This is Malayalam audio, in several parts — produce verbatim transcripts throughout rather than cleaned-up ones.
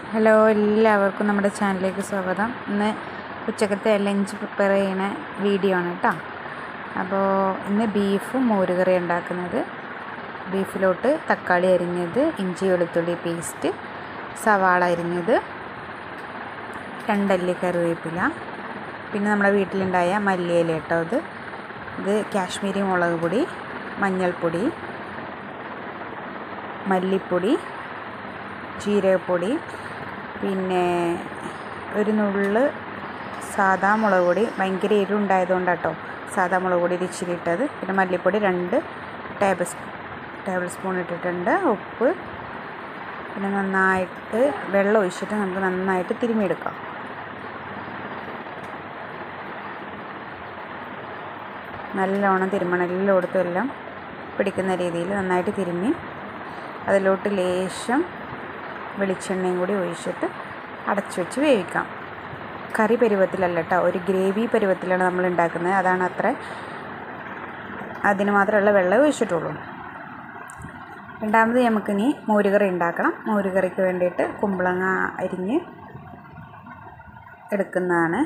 ഹലോ, എല്ലാവർക്കും നമ്മുടെ ചാനലിലേക്ക് സ്വാഗതം. ഇന്ന് ഉച്ചക്കത്തെ ലഞ്ച് പ്രിപ്പയർ ചെയ്യുന്ന വീഡിയോ ആണ് കേട്ടോ. അപ്പോൾ ഇന്ന് ബീഫും മോരുകറി ഉണ്ടാക്കുന്നത്. ബീഫിലോട്ട് തക്കാളി അരിഞ്ഞത്, ഇഞ്ചി വെളുത്തുള്ളി പേസ്റ്റ്, സവാള അരിഞ്ഞത്, രണ്ടല്ലി കറിവേപ്പില, പിന്നെ നമ്മുടെ വീട്ടിലുണ്ടായ മല്ലിയില കേട്ടോ. ഇത് ഇത് കാശ്മീരി മുളക് പൊടി, മഞ്ഞൾപ്പൊടി, മല്ലിപ്പൊടി, ജീരകപ്പൊടി, പിന്നെ ഒരു നുള്ള് സാദാ മുളക് പൊടി. ഭയങ്കര എരിവുണ്ടായതുകൊണ്ട് കേട്ടോ സാദാ മുളക് പൊടി ഇച്ചിരി ഇട്ടത്. പിന്നെ മല്ലിപ്പൊടി രണ്ട് ടേബിൾ സ്പൂൺ ടേബിൾ സ്പൂൺ ഇട്ടിട്ടുണ്ട്. ഉപ്പ്, പിന്നെ നന്നായിട്ട് വെള്ളം ഒഴിച്ചിട്ട് നമുക്ക് നന്നായിട്ട് തിരുമ്മിയെടുക്കാം. നല്ലോണം തിരുമ്മണം, എല്ലായിടത്തും എല്ലാം പിടിക്കുന്ന രീതിയിൽ നന്നായിട്ട് തിരുമ്മി അതിലോട്ട് ലേശം വെളിച്ചെണ്ണയും കൂടി ഒഴിച്ചിട്ട് അടച്ചു വെച്ച് വേവിക്കാം. കറി പരുവത്തിലല്ല കേട്ടോ, ഒരു ഗ്രേവി പരുവത്തിലാണ് നമ്മൾ ഉണ്ടാക്കുന്നത്. അതാണ് അത്ര അതിന് മാത്രമുള്ള വെള്ളം ഒഴിച്ചിട്ടുള്ളൂ. രണ്ടാമത് നമുക്കിനി മോരുകറി ഉണ്ടാക്കണം. മോരുകറിക്ക് വേണ്ടിയിട്ട് കുമ്പളങ്ങ അരിഞ്ഞ് എടുക്കുന്നതാണ്.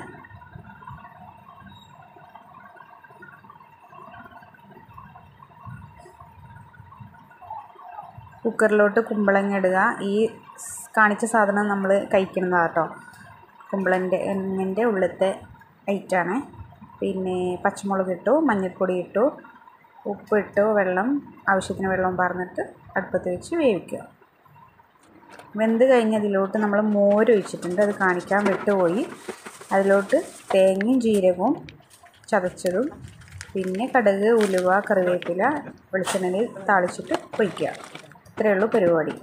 കുക്കറിലോട്ട് കുമ്പളങ്ങ ഇടുക. ഈ കാണിച്ച സാധനം നമ്മൾ കഴിക്കുന്നതാണ് കേട്ടോ. കുമ്പളൻ്റെ എണ്ണിൻ്റെ ഉള്ളിലത്തെ ഐറ്റാണ്. പിന്നെ പച്ചമുളക് ഇട്ടു, മഞ്ഞൾപ്പൊടി ഇട്ടു, ഉപ്പ് ഇട്ടു, വെള്ളം ആവശ്യത്തിന് വെള്ളം പറഞ്ഞിട്ട് അടുപ്പത്ത് വെച്ച് വേവിക്കുക. വെന്ത് കഴിഞ്ഞതിലോട്ട് നമ്മൾ മോര് ഒഴിച്ചിട്ടുണ്ട്, അത് കാണിക്കാൻ വിട്ടുപോയി. അതിലോട്ട് തേങ്ങയും ജീരകവും ചതച്ചതും, പിന്നെ കടുക്, ഉലുവ, കറിവേപ്പില വെളിച്ചെണ്ണയിൽ താളിച്ചിട്ട് ഒഴിക്കുക. ഇത്രയേ ഉള്ളൂ പരിപാടി.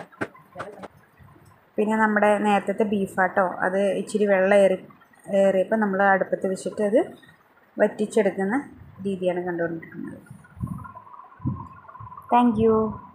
പിന്നെ നമ്മുടെ നേരത്തെ ബീഫാട്ടോ, അത് ഇച്ചിരി വെള്ളം ഏറി ഏറിയപ്പോൾ നമ്മൾ അടുപ്പത്ത് വെച്ചിട്ട് അത് വറ്റിച്ചെടുക്കുന്ന രീതിയാണ് കണ്ടുകൊണ്ടിരിക്കുന്നത്. Thank U.